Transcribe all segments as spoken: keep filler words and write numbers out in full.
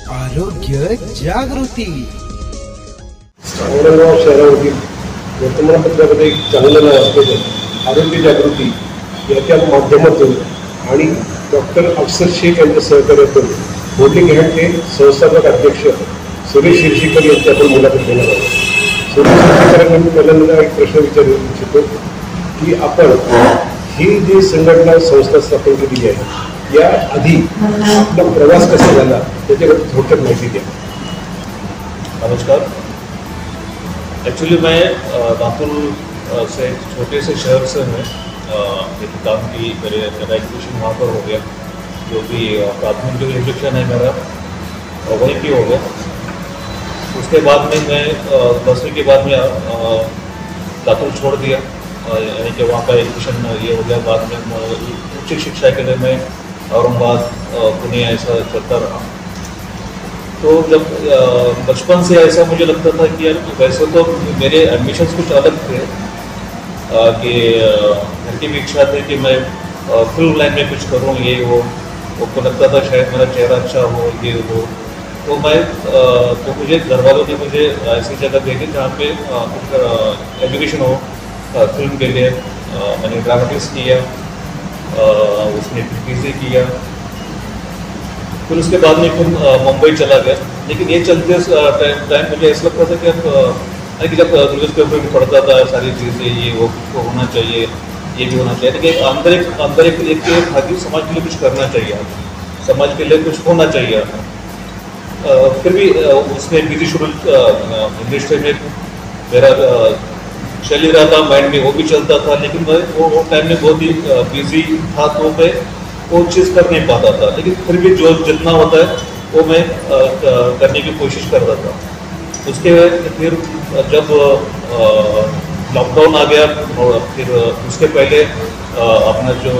आरोग्य जागृती. औरंगाबाद शहरामधील वर्तमानपत्रामध्ये एक चांगलं नाव असलेलं आरोग्य जागृती याच्या माध्यमातून आणि डॉक्टर अफसर शेख यांच्या सहकार्यातून बोर्डिंग हँडचे संस्थापक अध्यक्ष सुरेश शिरशीकर यांची आपण मुलाखत घेणार आहोत. सुरेश शिरशीकरांना मी पहिल्यांदा एक प्रश्न विचारू इच्छितो की आपण ही जी संघटना संस्था स्थापन केली आहे या आधी आपला प्रवास कसा झाला त्याच्याबद्दल थोडक्यात माहिती द्या. नमस्कार. एक्चुअली मैं रातुल से छोटे से शहर से मैं एक काम की मेरे मेरा एजुकेशन वहाँ पर हो गया, जो भी प्राथमिक जो एजुकेशन है मेरा वहीं की हो गया. उसके बाद में मैं दसवीं के बाद में रातुल छोड़ दिया, यानी कि वहाँ का एजुकेशन ये हो गया. बाद में उच्च शिक्षा के लिए मैं औरंगाबाद पुणे ऐसा चलता रहा. तो जब बचपन से ऐसा मुझे लगता था कि यार वैसे तो मेरे एडमिशन्स कुछ अलग थे, कि घर की भी इच्छा थी कि मैं फिल्म लाइन में कुछ करूँ, ये वो उनको लगता था शायद मेरा चेहरा अच्छा हो, ये वो. तो मैं तो मुझे घर वालों ने मुझे ऐसी जगह देखी जहाँ पे एजुकेशन हो फिल्म के लिए. मैंने ड्रामेटिक्स किया, उसमें पीसी किया. फिर उसके बाद में फिर मुंबई चला गया. लेकिन ये चलते टाइम मुझे ऐसा लगता था कि अब कि जब न्यूज़ पेपर में पढ़ता था सारी चीज़ें, ये वो को होना चाहिए, ये भी होना चाहिए, लेकिन अंदर एक अंदर एक एक खातिर समाज के लिए कुछ करना चाहिए, समाज के लिए कुछ होना चाहिए. फिर भी उसमें बिजी शेड्यूल इंडस्ट्री में मेरा चल ही रहा था, माइंड में वो भी चलता था, लेकिन मैं वो वो टाइम में बहुत ही बिजी था, तो मैं वो चीज़ कर नहीं पाता था. लेकिन फिर भी जो जितना होता है वो मैं करने की कोशिश कर रहा था. उसके फिर जब लॉकडाउन आ गया, फिर उसके पहले अपना जो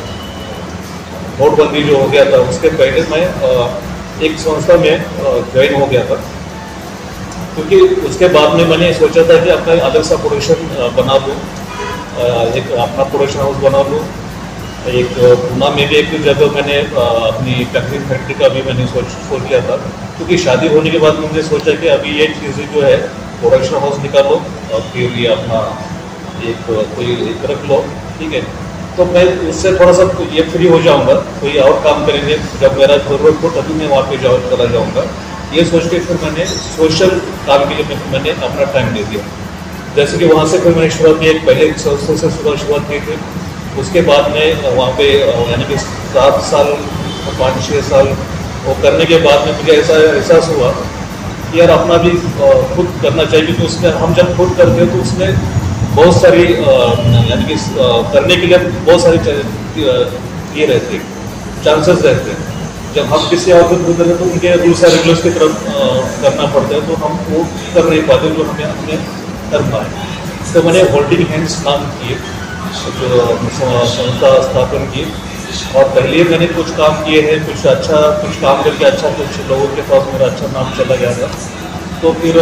नोटबंदी जो हो गया था उसके पहले मैं एक संस्था में ज्वाइन हो गया था, क्योंकि उसके बाद में मैंने सोचा था कि अपना अलग सा प्रोडक्शन बना लूँ, एक अपना प्रोडक्शन हाउस बना लूँ. एक पूना में भी एक जगह मैंने अपनी पैकिंग फैक्ट्री का भी मैंने सोच सोच लिया था, क्योंकि शादी होने के बाद मुझे सोचा कि अभी ये चीज़ें जो है प्रोडक्शन हाउस निकालो और फिर ये अपना एक कोई एक रख लो, ठीक है. तो मैं उससे थोड़ा सा ये फ्री हो जाऊंगा, कोई और काम करेंगे, जब मेरा ज़रूरत हो तभी मैं वहाँ पे जाओ चला जाऊँगा. ये सोच के फिर मैंने सोशल काम के लिए मैंने अपना टाइम दे दिया. जैसे कि वहाँ से फिर मैंने शुरुआत की, एक पहले एक संस्था से शुरुआत की थी. उसके बाद में वहाँ पे यानी कि सात साल पाँच छः साल वो करने के बाद में मुझे ऐसा एहसास हुआ कि यार अपना भी खुद करना चाहिए, क्योंकि उसमें हम जब खुद करते हैं तो उसमें बहुत सारी यानी कि करने के लिए बहुत सारी ये रहते चांसेस रहते हैं. जब हम किसी और को करते हैं तो उनके दूसरा रेगुलर्स की तरफ करना पड़ता है, तो हम वो कर नहीं पाते जो हमें अपने कर पाए. तो मैंने होल्डिंग हैंड्स नाम किए जो संस्था स्थापन की, और पहले मैंने कुछ काम किए हैं, कुछ अच्छा कुछ काम करके अच्छा कुछ लोगों के पास मेरा अच्छा नाम चला गया था. तो फिर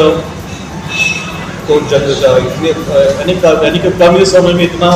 तो जब इतने यानी यानी कि कम समय में इतना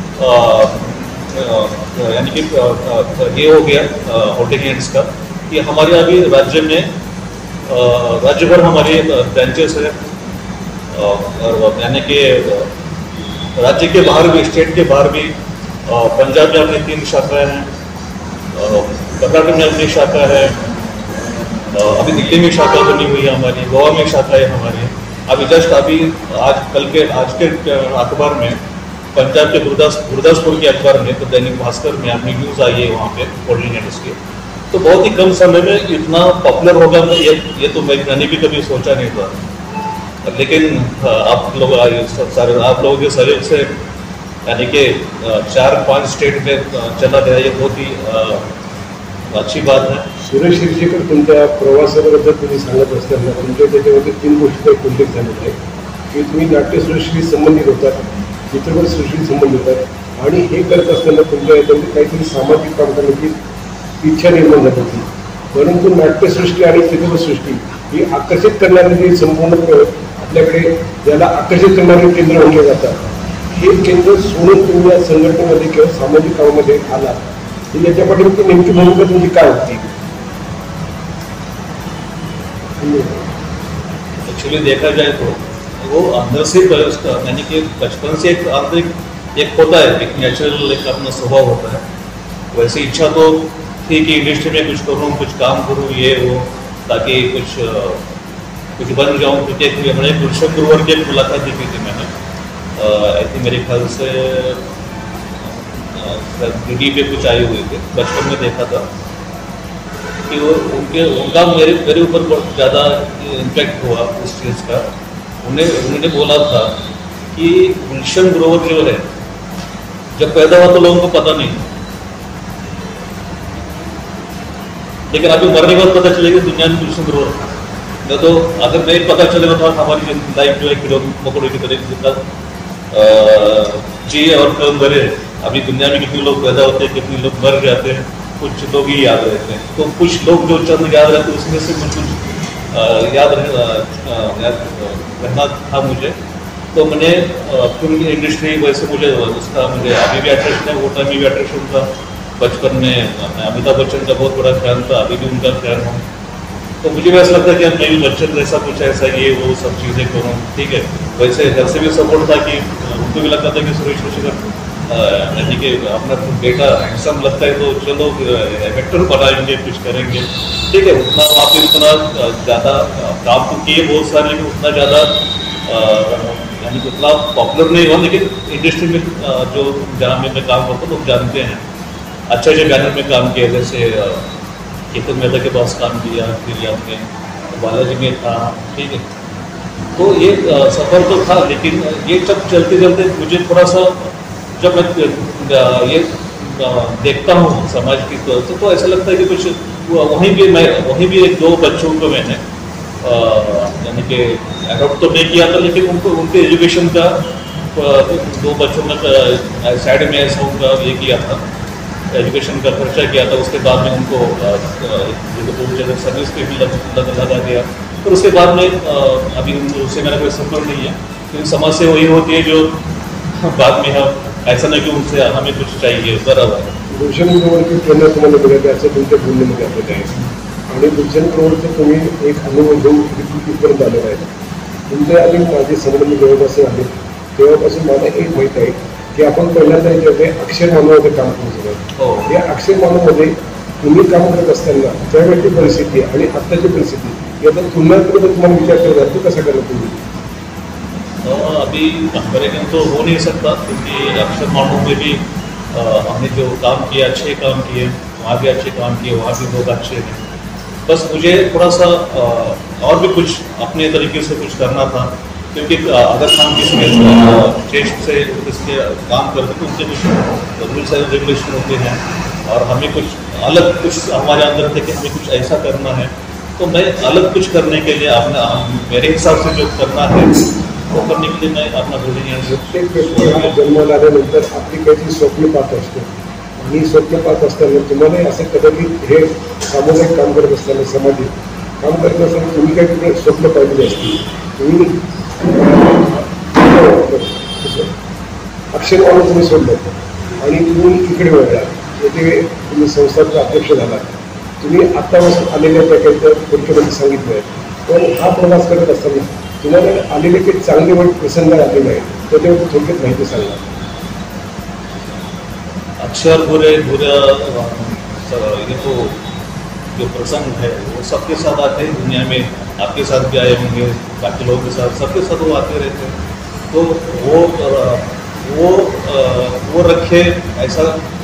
यानी कि ये हो गया होल्डिंग हैंड्स का कि हमारे अभी राज्य में राज्य भर हमारे ब्रांचेस है, और यानी कि राज्य के बाहर भी, स्टेट के बाहर भी. पंजाब में अपनी तीन शाखाएं हैं, कर्नाटक में अपनी शाखा है, अभी दिल्ली में शाखा बनी हुई है हमारी, गोवा में शाखा है हमारी. अभी जस्ट अभी आज कल के आज के अखबार में पंजाब के गुरदास गुरदासपुर के अखबार में, तो दैनिक भास्कर में अपनी न्यूज़ आई है वहाँ पे होल्डिंग हैंड्स की. तो बहुत ही कम समय में इतना पॉपुलर होगा ये ये तो मैंने भी कभी सोचा नहीं था. लेकिन आप लोग सारे आप लोगों के सहयोग से यानी कि चार पांच स्टेट में चला गया, ये बहुत ही अच्छी बात है. सुरेश शिरशीकर, तुमच्या प्रवासाबद्दल तुम्ही सांगत असताना तुमच्या त्याच्यामध्ये तीन गोष्टी उल्लेख झालेला आहे की तुम्ही नाट्यसृष्टी संबंधित होतात, चित्रपटसृष्टी संबंधित होतात, आणि हे करत असताना तुमच्या याच्यामध्ये काहीतरी सामाजिक काम करण्याची इच्छा निर्माण झाली होती. परंतु नाट्यसृष्टी आणि चित्रपटसृष्टी ही आकर्षित करणारी जी संपूर्ण आपल्याकडे ज्याला आकर्षित करणारे केंद्र म्हणले जातात, हे केंद्र सोडून तुम्ही या संघटनेमध्ये किंवा सामाजिक कामामध्ये आला, याच्या पाठीमागे नेमकी भूमिका तुमची काय होती? एक्चुअली देखा जाए तो वो अंदर से उसका यानी कि बचपन से एक आंतरिक एक होता है, एक नेचुरल एक अपना स्वभाव होता है। वैसे इच्छा तो थी कि इंडस्ट्री में कुछ करूँ, कुछ काम करूँ, ये वो, ताकि कुछ कुछ बन जाऊँ। क्योंकि एक हमारे गुलशन ग्रोवर की एक मुलाकात देखी थी मैंने, आई थिंक मेरे ख्याल से डी डी पे कुछ आए हुए थे, बचपन में देखा था कि वो उनके उनका मेरे मेरे ऊपर बहुत ज़्यादा इम्पैक्ट हुआ उस चीज़ का। उन्हें उन्होंने बोला था कि गुलशन ग्रोवर जो है, जब पैदा हुआ तो लोगों को पता नहीं, लेकिन अभी मरने के बाद पता चलेगा दुनिया में गुलशन ग्रोवर था। न तो अगर नहीं पता चलेगा तो हमारी लाइफ जो है किलो मकोड़े की तरह जितना जिए और कर्म करे। अभी दुनिया में कितने लोग पैदा होते हैं, कितने लोग मर जाते हैं, कुछ लोग ही याद रहते हैं। तो कुछ लोग जो चंद याद रहते हैं उसमें से कुछ कुछ याद रहना था मुझे। तो मैंने फिल्म इंडस्ट्री वैसे मुझे उसका मुझे अभी भी अट्रैक्शन है, वो टाइम भी अट्रैक्शन था। बचपन में मैं अमिताभ बच्चन का बहुत बड़ा फैन था, अभी भी उनका फैन हूँ। तो मुझे भी ऐसा लगता है कि अब मैं भी बच्चन जैसा कुछ ऐसा ये वो सब चीज़ें करूँ, ठीक है। वैसे घर से भी सपोर्ट था कि उनको भी लगता था कि सुरेश कश्यप यानी कि अपना बेटा हैंडसम लगता है तो चलो एक्टर बनाएंगे, कुछ करेंगे, ठीक है। उतना वहाँ पे उतना ज़्यादा काम तो किए बहुत सारे, लेकिन उतना ज़्यादा यानी कि उतना पॉपुलर नहीं हुआ। लेकिन इंडस्ट्री में जो जहाँ में मैं काम करता हूँ लोग जानते हैं, अच्छे अच्छे बैनर में काम किया, जैसे केतन मेहता के पास काम किया, फिर याद में बालाजी में था, ठीक है। तो ये सफ़र तो था, लेकिन ये जब चलते चलते मुझे थोड़ा सा जब मैं ये देखता हूँ समाज की तरफ से, तो ऐसा लगता है कि कुछ वहीं भी मैं वहीं भी एक दो बच्चों को मैंने यानी कि अडॉप्ट तो नहीं किया था, लेकिन उनको उनके एजुकेशन का दो बच्चों में साइड में ऐसा उनका ये किया था, एजुकेशन का खर्चा किया था। उसके बाद में उनको जगह सर्विस पे भी लगा दिया। फिर उसके बाद में अभी उससे मेरा कोई सफर नहीं है, लेकिन समस्या वही होती है जो बाद में हम ऐसा नहीं कि उनसे हमें कुछ चाहिए बराबर। गुलशन ग्रोवरची प्रेरणा तुम्हाला मिळाली असं तुमच्या बोलण्यामध्ये आपल्याला आहे, आणि गुलशन ग्रोवरचं तुम्ही एक अनुभव घेऊन तिथपर्यंत आलेला आहे. तुमचे आणि माझे संबंध जेव्हापासून आले तेव्हापासून मला एक माहीत आहे की आपण पहिल्यांदा याच्यामध्ये अक्षर मानवामध्ये काम करू शकतो. या अक्षर मानवामध्ये तुम्ही काम करत असताना त्यावेळची परिस्थिती आणि आत्ताची परिस्थिती याचा तुलना करून तुम्हाला विचार करत तो कसा करत तुम्ही? अभी कंपेरिजन तो हो नहीं सकता, क्योंकि अक्षर मानव में भी आ, हमने जो काम किए अच्छे काम किए, वहाँ भी अच्छे काम किए, वहाँ भी लोग अच्छे हैं। बस मुझे थोड़ा सा आ, और भी कुछ अपने तरीके से कुछ करना था, क्योंकि अगर हम किसी स्टेट से इसके काम करते तो उनके कुछ रूल्स एंड रेगुलेशन होते हैं, और हमें कुछ अलग कुछ हमारे अंदर थे कि हमें कुछ ऐसा करना है। तो मैं अलग कुछ करने के लिए अपना मेरे हिसाब से जो करना है वो करने के लिए मैं अपना बोलिंग प्रत्येक व्यक्तीला जन्माला आल्यानंतर आपली काहीतरी स्वप्न पाहत असतो, आणि स्वप्न पाहत असताना तुम्हाला असं कदाचित हे सामुदायिक काम करत असताना सामाजिक काम करत असताना तुम्ही काही स्वप्न पाहिलेली असतील. तुम्ही अक्षर मानून तुम्ही सोडलं आणि तुम्ही इकडे वळला, येथे तुम्ही संस्थांचा अध्यक्ष झाला. तुम्ही आत्तापासून आलेल्या त्या काही थोडक्यामध्ये सांगितलं आहे, पण हा प्रवास करत असताना तुम्हाला आलेले काही चांगले वाईट प्रसंग आलेले आहेत, त्याच्यावर थोडक्यात माहिती सांगा. अक्षर बुरे बुरे ये तो जो प्रसंग है वो सबके साथ आते हैं दुनिया में, आपके साथ भी आए होंगे, बाकी लोगों के साथ, सबके साथ वो आते रहते हैं. तो वो वो वो रखे ऐसा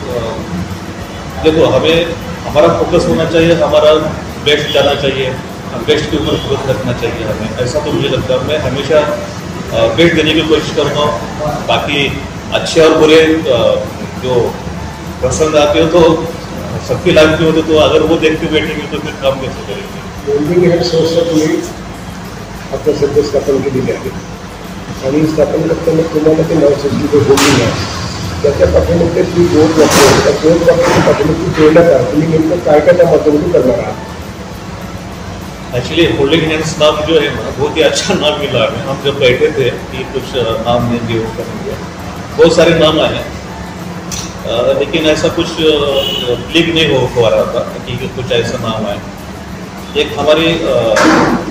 देखो, हमें हमारा फोकस होना चाहिए, हमारा बेस्ट जाना चाहिए, बेस्ट के ऊपर फोकस रखना चाहिए हमें, ऐसा तो मुझे लगता है. मैं हमेशा बेस्ट देने की कोशिश करता हूँ. बाकी अच्छे और बुरे जो प्रसंग आते हो तो सबकी लाइफ में होते, तो अगर वो देखते बैठेंगे तो फिर काम कैसे करेंगे. बोर्डिंग हेड संस्था तुम्ही आता सध्या स्थापन केलेली आहे, आणि स्थापन करताना तुम्हाला ते नाव संस्कृती बोर्डिंग आहे, त्याच्या पाठीमागे ती बोर्ड लागते, त्या बोर्ड वापरून पाठीमागे प्रेरणा काय, तुम्ही नेमकं काय काय त्या माध्यमातून करणार आहात? एक्चुअली होल्डिंग हैंड्स नाम जो है ना बहुत ही अच्छा नाम मिला हमें. हम जब बैठे थे कि कुछ नाम देंगे वो करेंगे, बहुत सारे नाम आए, लेकिन ऐसा कुछ क्लिक नहीं हो पा रहा था कि कुछ ऐसा नाम आए. एक हमारी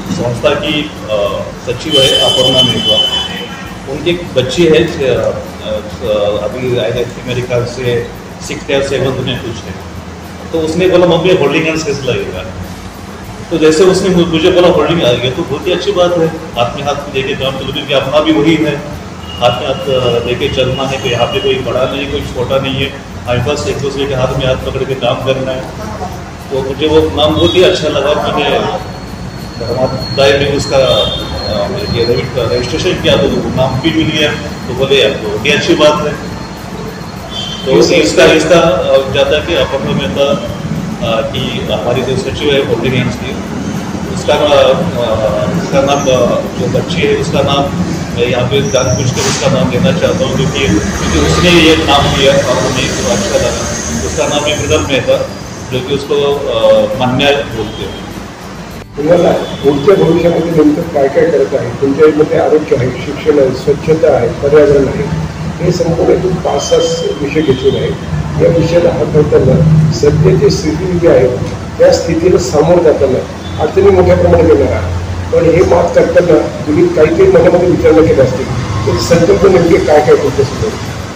संस्था की सचिव है अपर्णा मेघवा, उनकी एक बच्ची है अभी आई थी मेरे ख्याल से सिक्स या सेवन्थ में कुछ है। तो उसने बोला मम्मी होल्डिंग हैंड्स कैसे लगेगा। तो जैसे उसने मुझे बोला होल्डिंग आ गया तो बहुत ही अच्छी बात है, हाथ में हाथ लेके काम चलो, क्योंकि अपना भी वही है, हाथ में हाथ लेके चलना है। कोई यहाँ पे कोई बड़ा नहीं, कोई छोटा नहीं है, हमारे पास एक दूसरे के हाथ में हाथ पकड़ के काम करना है। तो मुझे वो नाम बहुत ही अच्छा लगा। मैंने धर्मादाय में उसका ये रजिस्ट्रेशन किया तो नाम भी मिल गया, तो बोले यार तो बहुत अच्छी बात है। तो इसका इसका ज़्यादा कि अपर्णा मेहता की हमारी जो सचिव है होल्डिंग हैंड्स की, उसका उसका नाम जो बच्ची है उसका नाम मैं यहाँ पे जान पूछ कर उसका नाम लेना चाहता हूँ, क्योंकि क्योंकि उसने ये नाम दिया और मुझे तो अच्छा लगा। उसका नाम है मृदल मेहता, जो कि उसको मान्या बोलते हैं। तुम्हाला पुढच्या भविष्यामध्ये नेमकं काय काय करत आहे, तुमच्यामध्ये आरोग्य आहे, शिक्षण आहे, स्वच्छता आहे, पर्यावरण आहे, हे संपूर्ण तुम्ही पाच सहा विषय घेतलेले आहेत। या विषयाला हाताळताना सध्याची स्थिती जी आहे त्या स्थितीला सामोरं जाताना अडचणी मोठ्या प्रमाणात येणार आहे, पण हे मात करताना तुम्ही काही काही मनामध्ये विचारणा केल्या असतील तर संकल्प नेमके काय काय तुमच्यासमोर?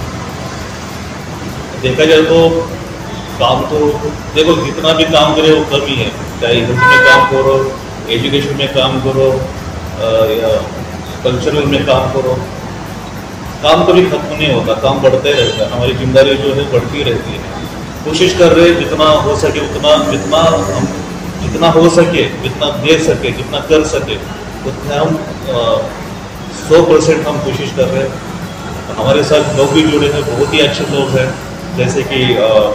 देखा जाए तो काम तो देखो जितना भी काम करे वो कम ही है, चाहे हेल्थ में काम करो, एजुकेशन में काम करो या कल्चरल में काम करो, काम कभी खत्म नहीं होता, काम बढ़ता ही रहता है। हमारी जिम्मेदारी जो है बढ़ती रहती है। कोशिश कर रहे जितना हो सके उतना, जितना हम जितना हो सके, जितना दे सके, जितना कर सके उतना हम सौ परसेंट हम कोशिश कर रहे हैं। हमारे साथ लोग भी जुड़े हैं, बहुत ही अच्छे लोग हैं, जैसे कि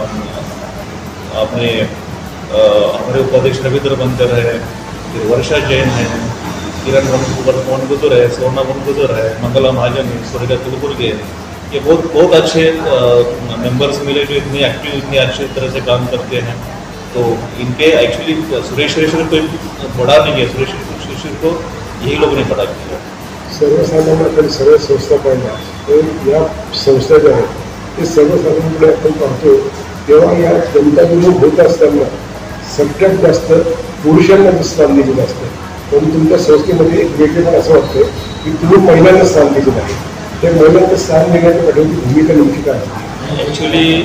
अपने हमारे उपाध्यक्ष रविंद्र बंदर है, फिर वर्षा जैन है, किरण वनगुजर है, सोना वनगुजर है, मंगला महाजन है, स्वर्गीय कुलबुर्गे है। ये बहुत बहुत अच्छे मेंबर्स मिले जो इतने एक्टिव, इतने अच्छे तरह से काम करते हैं। तो इनके एक्चुअली सुरेश रेश्वर कोई बड़ा नहीं है, सुरेश रेश्वर को यही लोगों ने बड़ा किया। सर्वसाधारण सर्व संस्था पाहिल्या तर या संस्था ज्या आहेत ते सर्वसाधारणपणे आपण पाहतो तेव्हा या जनता विरोध होत असताना सगळ्यात जास्त पुरुषांना स्थान दिलेलं असतं, पण तुमच्या संस्थेमध्ये एक वेगळेपण असं वाटतं की तुम्ही महिलांना स्थान दिलेलं आहे। त्या महिलांना स्थान देण्याच्या पाठीमागची भूमिका नेमकी काय आहे? ॲक्च्युली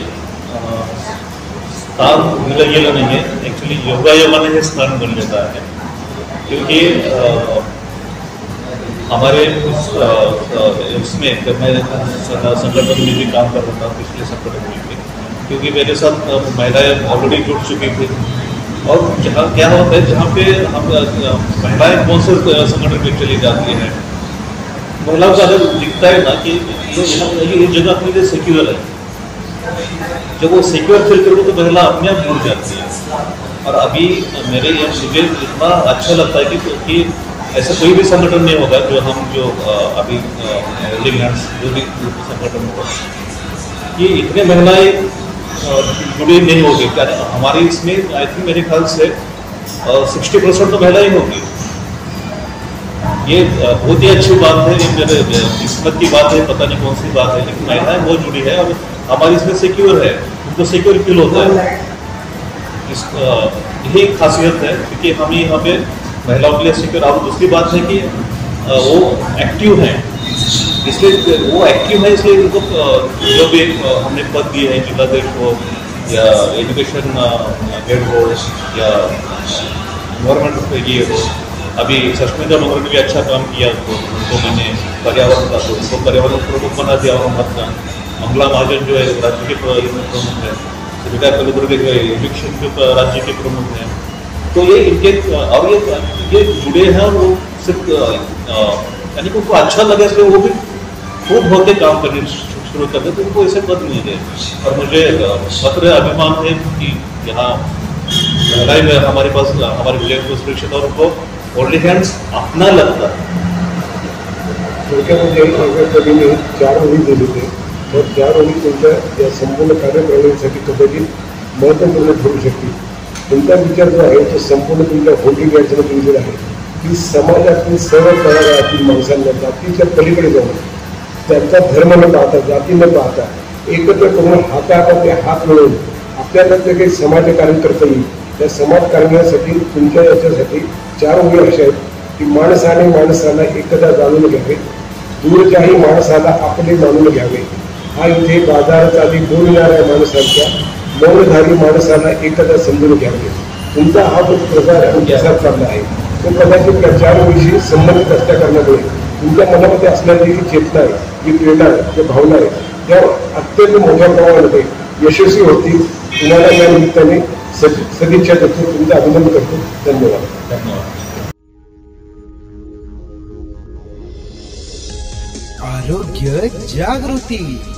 स्थान दिलं गेलं नाही आहे, ॲक्च्युली योगायोगाने हे स्थान बनलेलं आहे। क्योंकि आ, हमारे इसमें जब मैं संगठन में भी काम कर रहा था पिछले संगठन में भी, क्योंकि मेरे साथ महिलाएं ऑलरेडी जुड़ चुकी थी। और जहाँ क्या होता है जहाँ पे हम महिलाएं कौन से संगठन में चली जाती हैं, महिलाओं का अगर दिखता है ना कि ये ये जगह अपने लिए सिक्योर है, जब वो सिक्योर फील करो तो महिला अपने आप जुड़ जाती है। और अभी मेरे ये मुझे इतना अच्छा लगता है कि, कि ऐसा कोई भी संगठन नहीं होगा जो हम जो अभी होल्डिंग हैंड्स जो भी संगठन होगा ये इतने महिलाएं जुड़ी नहीं होगी। क्या हमारी इसमें आई थिंक मेरे ख्याल से सिक्सटी परसेंट तो महिलाएं होगी। ये बहुत ही अच्छी बात है, ये मेरे किस्मत की बात है, पता नहीं कौन सी बात है, लेकिन महिलाएं बहुत जुड़ी है और हमारी इसमें सिक्योर है, उनको सिक्योर फील होता है। इस यही खासियत है क्योंकि हम यहाँ पे महिलाओं के लिए सिक्योर। और दूसरी बात है कि वो एक्टिव हैं, इसलिए वो एक्टिव है इसलिए उनको जो भी हमने पद दिए हैं, जिलाध्यक्ष हो या एजुकेशन हेड हो या गवर्नमेंट ये हो, अभी सस्मिता नगर ने भी अच्छा काम किया, तो उनको मैंने पर्यावरण का तो उनको पर्यावरण प्रमुख बना दिया। और मत मंगला महाजन जो है राज्य के प्रमुख है, सुविधा कुलबुर्गे जो है एजुकेशन के राज्य के प्रमुख हैं। तो ये इनके और ये ये जुड़े हैं और वो सिर्फ यानी कि उनको अच्छा लगे इसलिए वो भी खूब होते काम करने शुरू कर दे, तो उनको ऐसे पद नहीं दे। और मुझे फख्र अभिमान है कि यहाँ महिलाएं में हमारे पास हमारे विजय को सुरक्षित और उनको होल्डिंग हैंड्स अपना लगता है। थोडक्यामध्ये कधीने चार ओळी दिली होती, तर चार ओळी तुमच्या या संपूर्ण कार्यप्रणालीसाठी कदाचित महत्त्वपूर्ण ठरू शकतील। तुमचा विचार जो आहे तो संपूर्ण तुमच्या होल्डिंग हँड्समध्ये दिलेला आहे की समाजातील सर्व प्रकारातील माणसांना जातीच्या पलीकडे जाऊन त्यांचा धर्म न पाहता, जाती न पाहता एकत्र करून हाताहाताचे हात मिळवून आपल्याला जे काही समाज कार्य करता येईल त्या समाज कार्यासाठी तुमच्या याच्यासाठी चार ओळी अशा आहेत की माणसाने माणसाला एकदा जाणून घ्यावे, दूरच्याही माणसाला आपले मानून घ्यावे. हा इथे बाजारात आधी बोलणाऱ्या माणसांच्या मौनधारी माणसाला एकदा समजून घ्यावे. तुमचा हा जो प्रचार आणि प्रसार चालला आहे तो कदाचित त्या चार विषयी संबंधित असल्या कारणामुळे तुमच्या मनामध्ये असणारी जी चेतना आहे, जी प्रेरणा आहे, जी भावना आहे, त्या अत्यंत मोठ्या प्रमाणामध्ये यशस्वी होतील. तुम्हाला या निमित्ताने सदिच्छा देतो, तुमचं अभिनंदन करतो. धन्यवाद. धन्यवाद. आरोग्य जागृती.